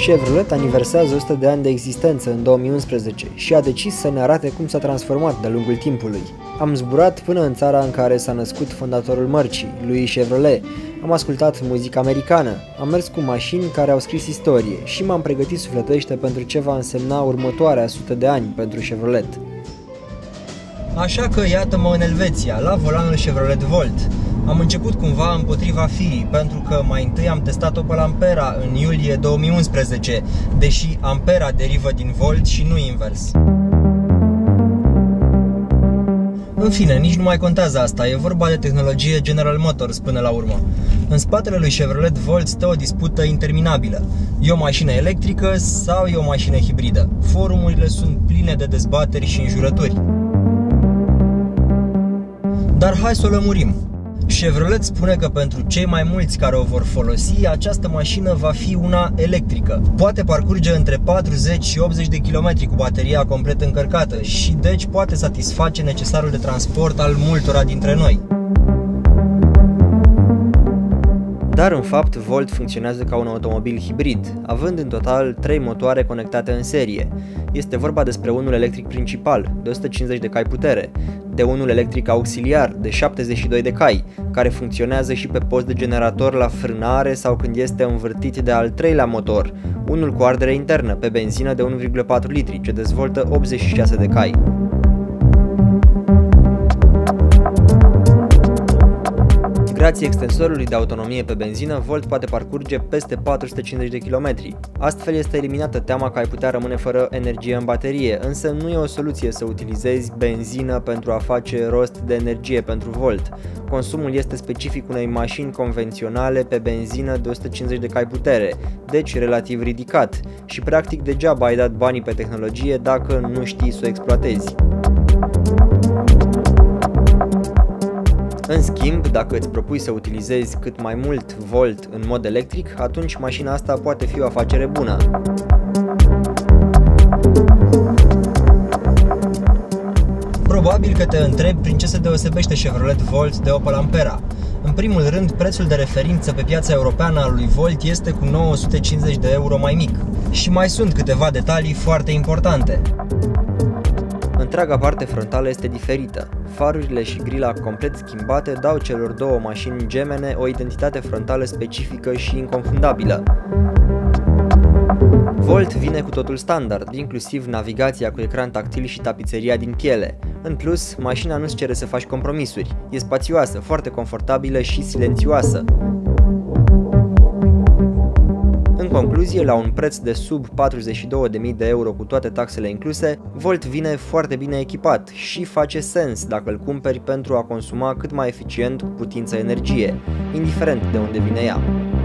Chevrolet aniversează 100 de ani de existență în 2011 și a decis să ne arate cum s-a transformat de-a lungul timpului. Am zburat până în țara în care s-a născut fondatorul mărcii, lui Chevrolet. Am ascultat muzică americană, am mers cu mașini care au scris istorie și m-am pregătit sufletește pentru ce va însemna următoarea 100 de ani pentru Chevrolet. Așa că iată-mă în Elveția, la volanul Chevrolet Volt. Am început cumva împotriva firii, pentru că mai întâi am testat Opel Ampera în iulie 2011, deși Ampera derivă din Volt și nu invers. În fine, nici nu mai contează asta, e vorba de tehnologie General Motors până la urmă. În spatele lui Chevrolet Volt stă o dispută interminabilă. E o mașină electrică sau e o mașină hibridă? Forumurile sunt pline de dezbateri și înjurături. Dar hai să o lămurim. Chevrolet spune că pentru cei mai mulți care o vor folosi, această mașină va fi una electrică. Poate parcurge între 40 și 80 de km cu bateria complet încărcată și deci poate satisface necesarul de transport al multora dintre noi. Dar în fapt Volt funcționează ca un automobil hibrid, având în total 3 motoare conectate în serie. Este vorba despre unul electric principal, de 150 de cai putere, de unul electric auxiliar, de 72 de cai, care funcționează și pe post de generator la frânare sau când este învârtit de al treilea motor, unul cu ardere internă, pe benzină de 1,4 litri, ce dezvoltă 86 de cai. Grație extensorului de autonomie pe benzină, Volt poate parcurge peste 450 de km. Astfel este eliminată teama că ai putea rămâne fără energie în baterie, însă nu e o soluție să utilizezi benzină pentru a face rost de energie pentru Volt. Consumul este specific unei mașini convenționale pe benzină de 150 de cai putere, deci relativ ridicat, și practic degeaba ai dat banii pe tehnologie dacă nu știi să o exploatezi. În schimb, dacă îți propui să utilizezi cât mai mult Volt în mod electric, atunci mașina asta poate fi o afacere bună. Probabil că te întrebi prin ce se deosebește Chevrolet Volt de Opel Ampera. În primul rând, prețul de referință pe piața europeană al lui Volt este cu 950 de euro mai mic. Și mai sunt câteva detalii foarte importante. Întreaga parte frontală este diferită. Farurile și grila complet schimbate dau celor două mașini gemene o identitate frontală specifică și inconfundabilă. Volt vine cu totul standard, inclusiv navigația cu ecran tactil și tapiseria din piele. În plus, mașina nu-ți cere să faci compromisuri. E spațioasă, foarte confortabilă și silențioasă. În concluzie, la un preț de sub 42.000 de euro cu toate taxele incluse, Volt vine foarte bine echipat și face sens dacă îl cumperi pentru a consuma cât mai eficient cu putință energie, indiferent de unde vine ea.